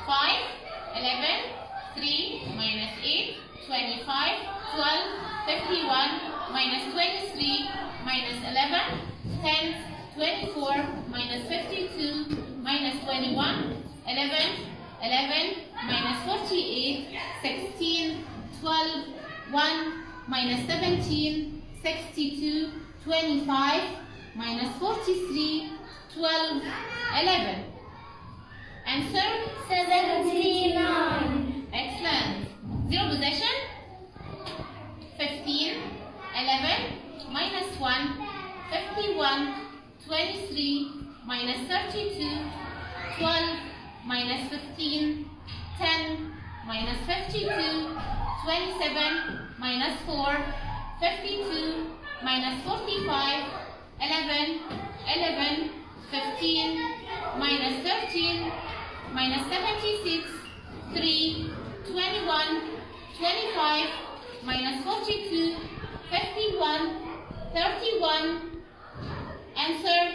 5, 11, 3 minus 8, 25, 12, 51 minus 23 minus 11, 10, 24 minus 52 minus 21, 11, 11 minus 48, 16, 12, 1 minus 17, 62, 25 minus 43, 12, 11. Answer 79. Excellent. Zero possession. 15, 11 minus 1, 51, 23 minus 32, 12 minus 15, 10 minus 52, 27 minus 4, 52 minus 45, 11, 11, 15 minus 13 minus 76, 3, 21, 25 minus 42, 51, 31. Answer